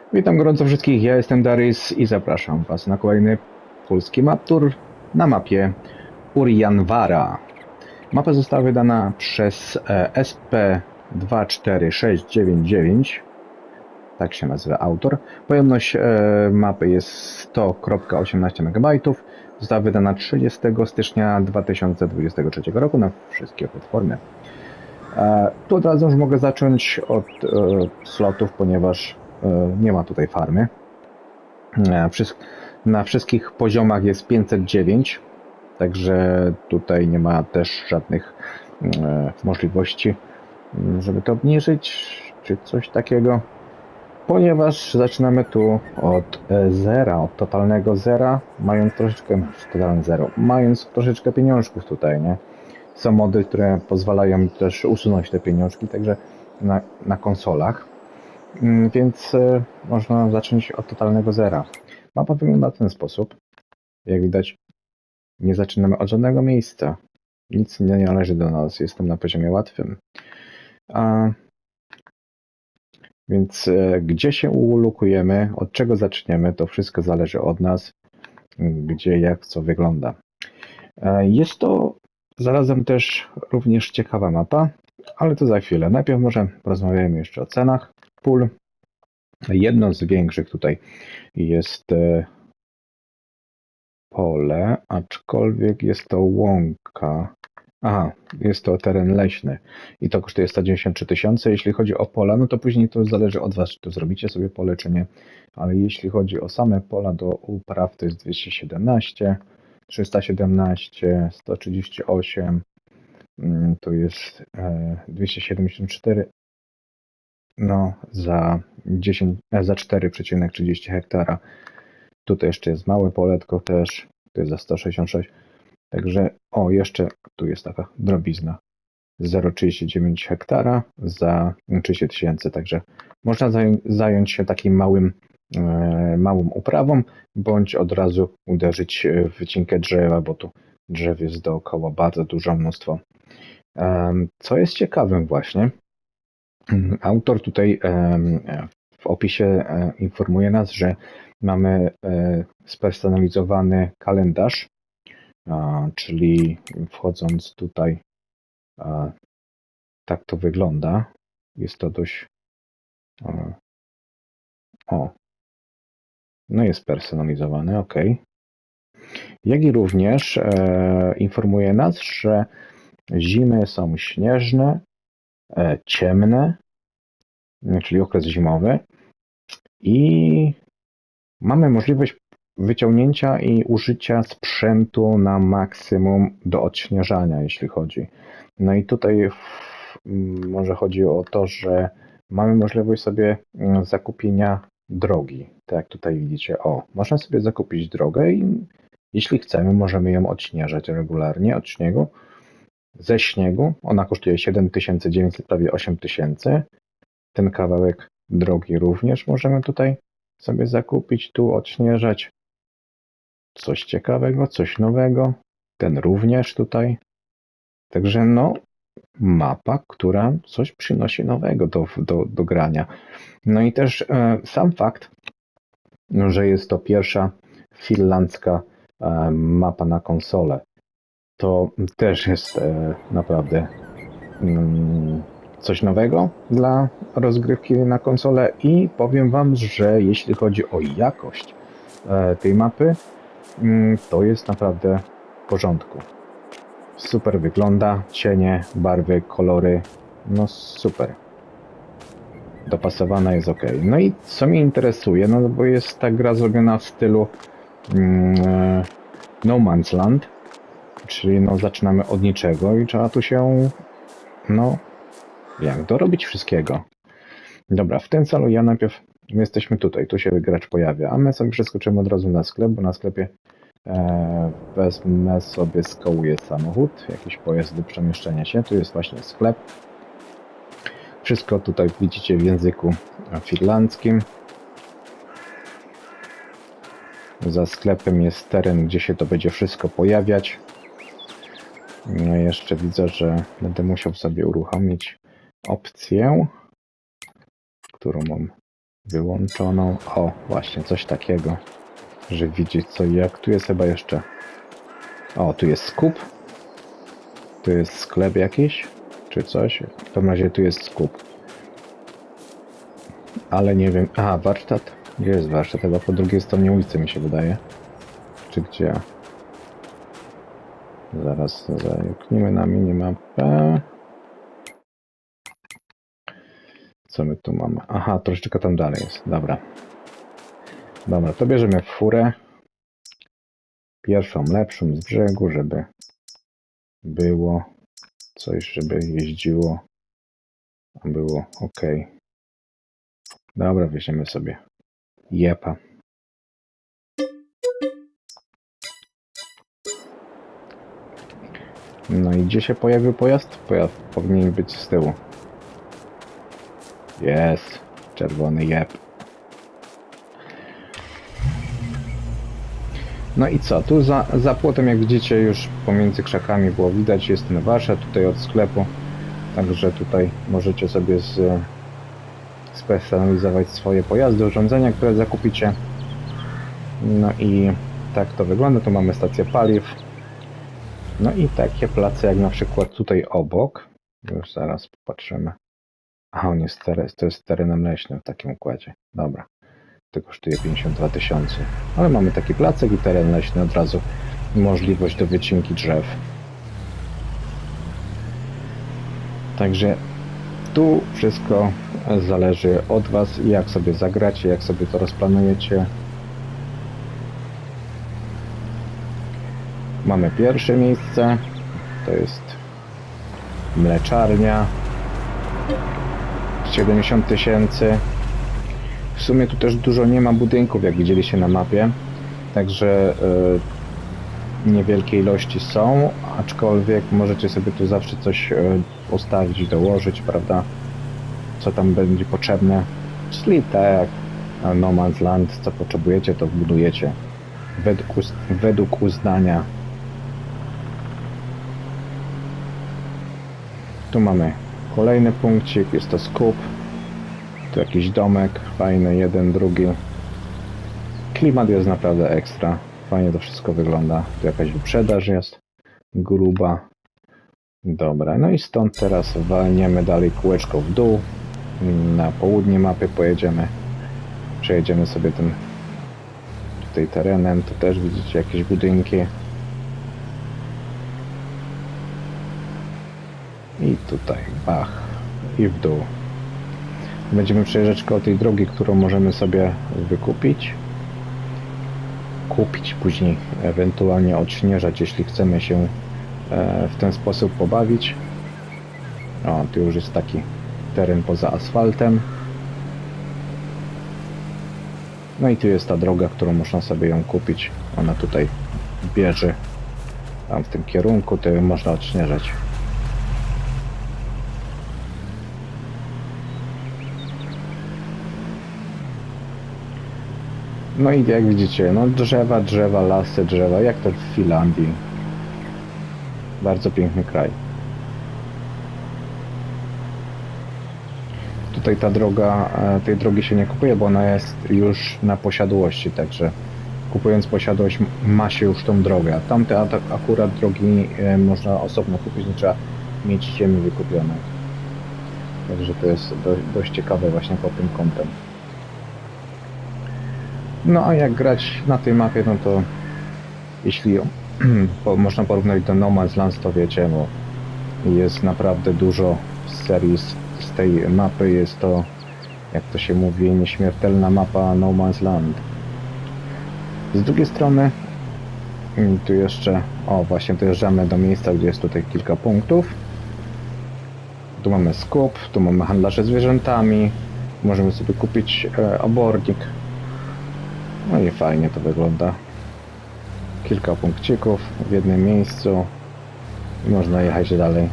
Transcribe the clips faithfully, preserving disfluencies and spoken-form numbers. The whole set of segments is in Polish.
Witam gorąco wszystkich, ja jestem Darys i zapraszam Was na kolejny polski map tour na mapie Urianvara. Mapa została wydana przez S P dwa cztery sześć dziewięć dziewięć, tak się nazywa autor. Pojemność mapy jest sto przecinek osiemnaście megabajtów. Została wydana trzydziestego stycznia dwa tysiące dwudziestego trzeciego roku na wszystkie platformy. Tu od razu już mogę zacząć od slotów, ponieważ nie ma tutaj farmy. Na wszystkich poziomach jest pięćset dziewięć, także tutaj nie ma też żadnych możliwości, żeby to obniżyć, czy coś takiego. Ponieważ zaczynamy tu od zera, od totalnego zera, mając troszeczkę, totalne zero, mając troszeczkę pieniążków tutaj, nie? Są mody, które pozwalają też usunąć te pieniążki, także na, na konsolach. Więc y, można zacząć od totalnego zera. Mapa wygląda w ten sposób. Jak widać, nie zaczynamy od żadnego miejsca. Nic nie należy do nas. Jestem na poziomie łatwym. A, więc y, gdzie się ulokujemy, od czego zaczniemy, to wszystko zależy od nas. Gdzie, jak, co wygląda. Y, jest to zarazem też również ciekawa mapa, ale to za chwilę. Najpierw może porozmawiajmy jeszcze o cenach pól. Jedno z większych tutaj jest pole, aczkolwiek jest to łąka. Aha, jest to teren leśny i to kosztuje sto dziewięćdziesiąt trzy tysiące. Jeśli chodzi o pola, no to później to zależy od Was, czy to zrobicie sobie pole, czy nie. Ale jeśli chodzi o same pola do upraw, to jest dwieście siedemnaście, trzysta siedemnaście, sto trzydzieści osiem, to jest dwieście siedemdziesiąt cztery. No, za, dziesięć, za cztery przecinek trzydzieści hektara. Tutaj jeszcze jest małe poletko też. To jest za sto sześćdziesiąt sześć. Także, o, jeszcze tu jest taka drobizna. zero przecinek trzydzieści dziewięć hektara za trzydzieści tysięcy. Także można zająć, zająć się takim małym, e, małą uprawą, bądź od razu uderzyć w wycinkę drzewa, bo tu drzew jest dookoła bardzo dużo mnóstwo. E, co jest ciekawym właśnie, autor tutaj w opisie informuje nas, że mamy spersonalizowany kalendarz, czyli wchodząc tutaj, tak to wygląda. Jest to dość... O, no jest personalizowany, ok. Jak i również informuje nas, że zimy są śnieżne, ciemne, czyli okres zimowy, i mamy możliwość wyciągnięcia i użycia sprzętu na maksimum do odśnieżania, jeśli chodzi. No i tutaj może chodzi o to, że mamy możliwość sobie zakupienia drogi. Tak jak tutaj widzicie, o, można sobie zakupić drogę i jeśli chcemy, możemy ją odśnieżać regularnie od śniegu. Ze śniegu ona kosztuje siedem tysięcy dziewięćset, prawie osiem tysięcy. Ten kawałek drogi również możemy tutaj sobie zakupić, tu odśnieżać. Coś ciekawego, coś nowego. Ten również tutaj. Także no, mapa, która coś przynosi nowego do, do, do grania. No i też e, sam fakt, że jest to pierwsza finlandzka e, mapa na konsolę, to też jest e, naprawdę mm, coś nowego dla rozgrywki na konsolę i powiem Wam, że jeśli chodzi o jakość e, tej mapy, mm, to jest naprawdę w porządku. Super wygląda, cienie, barwy, kolory, no super. Dopasowana jest ok. No i co mnie interesuje, no bo jest ta gra zrobiona w stylu mm, No Man's Land, czyli no zaczynamy od niczego i trzeba tu się, no, jak dorobić wszystkiego. Dobra, w tym celu ja najpierw, my jesteśmy tutaj, tu się gracz pojawia, a my sobie przeskoczymy od razu na sklep, bo na sklepie e, wezmę sobie, skołuję samochód, jakiś pojazd do przemieszczenia się, tu jest właśnie sklep. Wszystko tutaj widzicie w języku finlandzkim. Za sklepem jest teren, gdzie się to będzie wszystko pojawiać. No jeszcze widzę, że będę musiał sobie uruchomić opcję, którą mam wyłączoną. O, właśnie, coś takiego, że widzieć co i jak. Tu jest chyba jeszcze... O, tu jest skup. Tu jest sklep jakiś, czy coś. W każdym razie tu jest skup. Ale nie wiem... Aha, warsztat? Gdzie jest warsztat? Chyba po drugiej stronie ulicy mi się wydaje. Czy gdzie? Zaraz zerknijmy na minimapę. Co my tu mamy? Aha, troszeczkę tam dalej jest. Dobra. Dobra, to bierzemy furę. Pierwszą, lepszą z brzegu, żeby było coś, żeby jeździło. Było ok. Dobra, weźmiemy sobie jepa. No i gdzie się pojawił pojazd? Pojazd powinien być z tyłu. Jest. Czerwony jeb. No i co? Tu za, za płotem, jak widzicie, już pomiędzy krzakami było widać, jest ten warsztat tutaj od sklepu. Także tutaj możecie sobie z, spersonalizować swoje pojazdy, urządzenia, które zakupicie. No i tak to wygląda. Tu mamy stację paliw. No i takie place jak na przykład tutaj obok. Już zaraz popatrzymy. A on jest, teren, to jest terenem leśnym w takim układzie. Dobra. To kosztuje pięćdziesiąt dwa tysiące. Ale mamy taki placek i teren leśny od razu. Możliwość do wycinki drzew. Także tu wszystko zależy od Was, jak sobie zagracie, jak sobie to rozplanujecie. Mamy pierwsze miejsce. To jest mleczarnia. siedemdziesiąt tysięcy. W sumie tu też dużo nie ma budynków, jak widzieliście na mapie. Także yy, niewielkie ilości są, aczkolwiek możecie sobie tu zawsze coś yy, postawić, dołożyć, prawda? Co tam będzie potrzebne. Czyli tak, No Man's Land, co potrzebujecie, to wbudujecie według, według uznania. Tu mamy kolejny punkcik, jest to skup. Tu jakiś domek, fajny, jeden, drugi. Klimat jest naprawdę ekstra. Fajnie to wszystko wygląda. Tu jakaś wyprzedaż jest gruba. Dobra, no i stąd teraz walniemy dalej kółeczko w dół. Na południe mapy pojedziemy. Przejedziemy sobie tym tutaj terenem. Tu też widzicie jakieś budynki. I tutaj, bach, i w dół. Będziemy przejeżdżać koło tej drogi, którą możemy sobie wykupić. Kupić, później ewentualnie odśnieżać, jeśli chcemy się w ten sposób pobawić. O, tu już jest taki teren poza asfaltem. No i tu jest ta droga, którą można sobie ją kupić. Ona tutaj bierze tam w tym kierunku, to ją można odśnieżać. No i jak widzicie, no drzewa, drzewa, lasy, drzewa, jak to w Finlandii. Bardzo piękny kraj. Tutaj ta droga, tej drogi się nie kupuje, bo ona jest już na posiadłości, także kupując posiadłość ma się już tą drogę. A tamte akurat drogi można osobno kupić, nie trzeba mieć ziemi wykupionej. Także to jest dość ciekawe właśnie pod tym kątem. No a jak grać na tej mapie, no to jeśli po, można porównać do No Man's Land, to wiecie, bo jest naprawdę dużo serii z, z tej mapy. Jest to, jak to się mówi, nieśmiertelna mapa No Man's Land. Z drugiej strony tu jeszcze, o właśnie dojeżdżamy do miejsca, gdzie jest tutaj kilka punktów. Tu mamy skup, tu mamy handlarzy zwierzętami, możemy sobie kupić e, obornik. No i fajnie to wygląda. Kilka punkcików w jednym miejscu i można jechać dalej.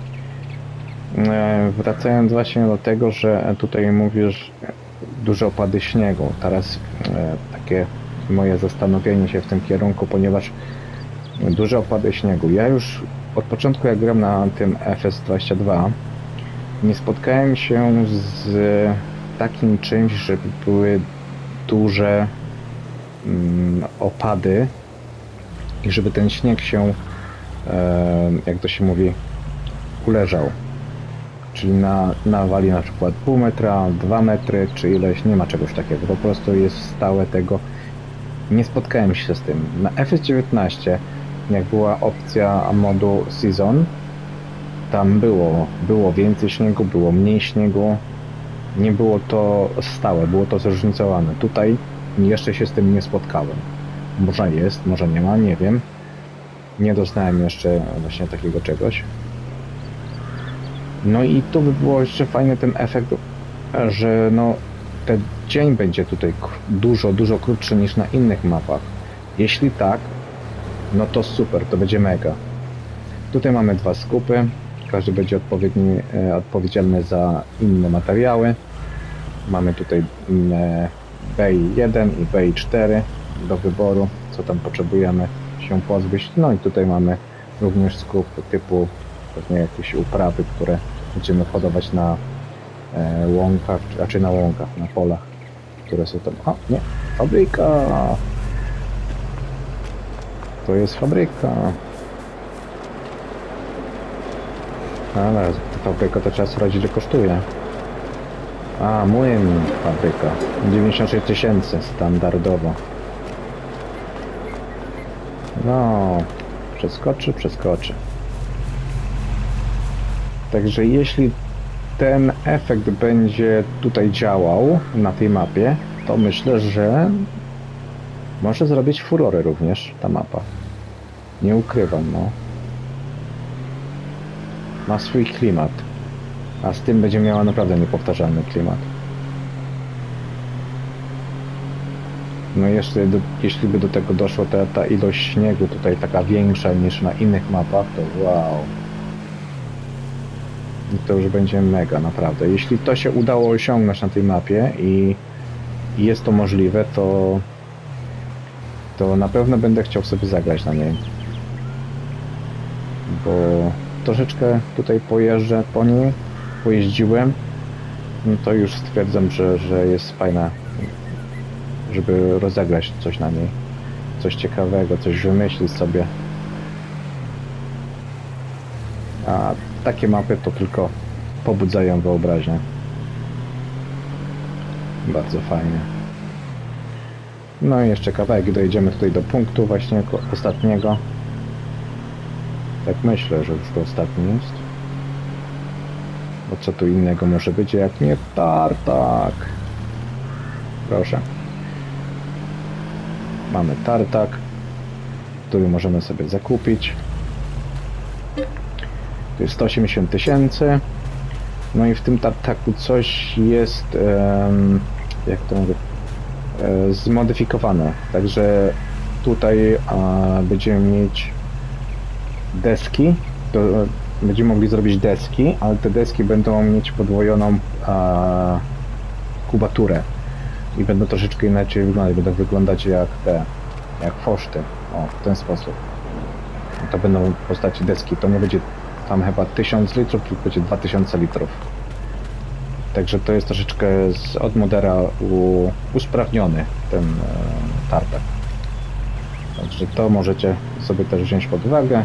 E, wracając właśnie do tego, że tutaj mówisz duże opady śniegu. Teraz e, takie moje zastanowienie się w tym kierunku, ponieważ duże opady śniegu. Ja już od początku, jak gram na tym F S dwadzieścia dwa, nie spotkałem się z takim czymś, żeby były duże mm, opady i żeby ten śnieg się, e, jak to się mówi, uleżał. Czyli na, nawali na przykład pół metra, dwa metry, czy ileś, nie ma czegoś takiego. Po prostu jest stałe tego. Nie spotkałem się z tym. Na F S dziewiętnaście, jak była opcja modu Season, tam było, było więcej śniegu, było mniej śniegu. Nie było to stałe, było to zróżnicowane. Tutaj jeszcze się z tym nie spotkałem. Może jest, może nie ma, nie wiem. Nie doznałem jeszcze właśnie takiego czegoś. No i tu by było jeszcze fajny ten efekt, że no ten dzień będzie tutaj dużo, dużo krótszy niż na innych mapach. Jeśli tak, no to super, to będzie mega. Tutaj mamy dwa skupy, każdy będzie odpowiedni, e, odpowiedzialny za inne materiały. Mamy tutaj B I jeden i B I cztery do wyboru, co tam potrzebujemy się pozbyć. No i tutaj mamy również skup typu pewnie jakieś uprawy, które będziemy hodować na e, łąkach, raczej na łąkach, na polach, które są tam. O, nie, fabryka! To jest fabryka. Ale ta fabryka to trzeba sprawdzić, ile kosztuje. A, młyn fabryka. dziewięćdziesiąt sześć tysięcy standardowo. No, przeskoczy, przeskoczy. Także jeśli ten efekt będzie tutaj działał na tej mapie, to myślę, że może zrobić furorę również ta mapa. Nie ukrywam, no. Ma swój klimat. A z tym będzie miała naprawdę niepowtarzalny klimat. No jeszcze, do, jeśli by do tego doszło, ta, ta ilość śniegu tutaj taka większa niż na innych mapach, to wow. I to już będzie mega, naprawdę. Jeśli to się udało osiągnąć na tej mapie i, i jest to możliwe, to to na pewno będę chciał sobie zagrać na niej. Bo troszeczkę tutaj pojeżdżę po niej, pojeździłem, no to już stwierdzam, że, że jest fajna, żeby rozegrać coś na niej. Coś ciekawego, coś wymyślić sobie. A takie mapy to tylko pobudzają wyobraźnię. Bardzo fajnie. No i jeszcze kawałek, dojedziemy tutaj do punktu właśnie ostatniego. Tak myślę, że już to ostatni jest. Bo co tu innego może być, jak nie tartak. Proszę. Mamy tartak, który możemy sobie zakupić. To jest sto osiemdziesiąt tysięcy. No i w tym tartaku coś jest, um, jak to mówię, e, zmodyfikowane. Także tutaj a, będziemy mieć deski. To, będziemy mogli zrobić deski, ale te deski będą mieć podwojoną a, kubaturę. I będą troszeczkę inaczej wyglądać. Będą wyglądać jak te, jak foszty. O, w ten sposób. To będą w postaci deski. To nie będzie tam chyba tysiąc litrów, tylko będzie dwa tysiące litrów. Także to jest troszeczkę z, od modera u, usprawniony ten e, tartak. Także to możecie sobie też wziąć pod uwagę.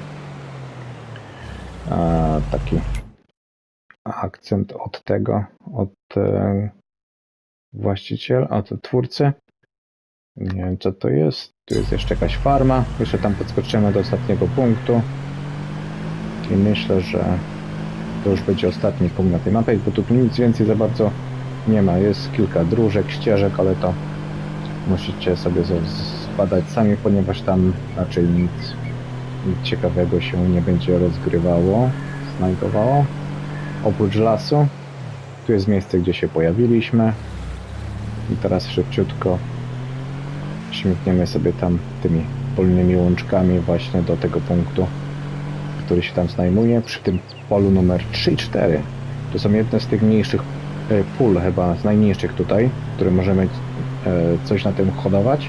E, taki akcent od tego, od e, właściciela, od twórcy. Nie wiem co to jest. Tu jest jeszcze jakaś farma. Jeszcze tam podskoczymy do ostatniego punktu. I myślę, że to już będzie ostatni punkt na tej mapie, bo tu nic więcej za bardzo nie ma. Jest kilka dróżek, ścieżek, ale to musicie sobie zbadać sami, ponieważ tam raczej nic, nic ciekawego się nie będzie rozgrywało, znajdowało. Oprócz lasu, tu jest miejsce, gdzie się pojawiliśmy. I teraz szybciutko śmigniemy sobie tam tymi polnymi łączkami właśnie do tego punktu, który się tam znajduje, przy tym polu numer trzy i cztery. To są jedne z tych mniejszych pól, chyba z najmniejszych tutaj, które możemy coś na tym hodować.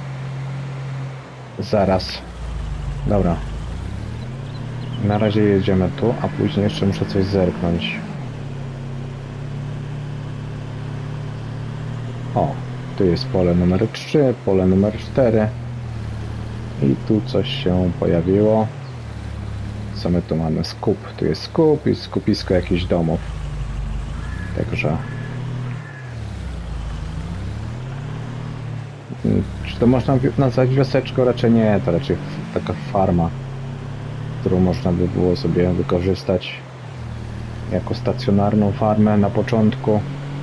Zaraz. Dobra. Na razie jedziemy tu, a później jeszcze muszę coś zerknąć. O, tu jest pole numer trzy, pole numer cztery. I tu coś się pojawiło. Co my tu mamy? Skup. Tu jest skup i skupisko jakichś domów. Także... Czy to można nazwać wioseczką? Raczej nie. To raczej taka farma, którą można by było sobie wykorzystać jako stacjonarną farmę na początku.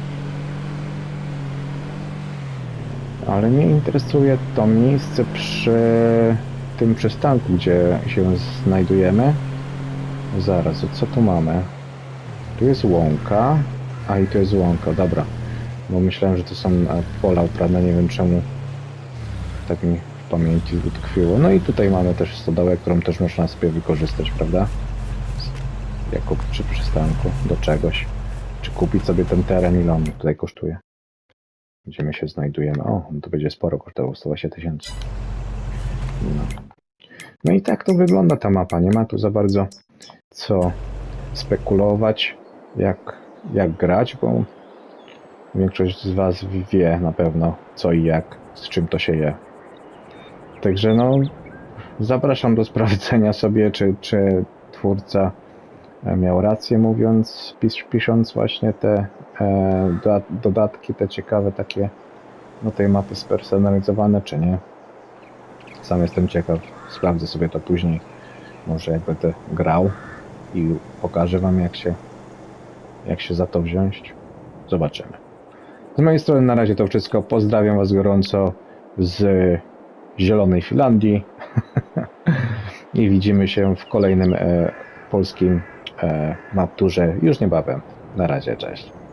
Ale mnie interesuje to miejsce przy tym przystanku, gdzie się znajdujemy. Zaraz, co tu mamy? Tu jest łąka, a i tu jest łąka, dobra. Bo myślałem, że to są pola uprawne, nie wiem czemu tak mi w pamięci utkwiło. No i tutaj mamy też stodołę, którą też można sobie wykorzystać, prawda? Jako przy przystanku do czegoś. Czy kupić sobie ten teren, ile on tutaj kosztuje? Gdzie my się znajdujemy? O, to będzie sporo kosztowało, sto dwadzieścia tysięcy. No. no i tak to wygląda ta mapa. Nie ma tu za bardzo co spekulować, jak, jak grać, bo większość z Was wie na pewno co i jak, z czym to się je. Także no, zapraszam do sprawdzenia sobie, czy, czy twórca miał rację, mówiąc, pis, pisząc właśnie te e, do, dodatki, te ciekawe takie no tej mapy spersonalizowane, czy nie. Sam jestem ciekaw, sprawdzę sobie to później. Może jak będę grał i pokażę Wam, jak się, jak się za to wziąć. Zobaczymy. Z mojej strony na razie to wszystko. Pozdrawiam Was gorąco z zielonej Finlandii i widzimy się w kolejnym e, polskim e, mapturze już niebawem. Na razie, cześć.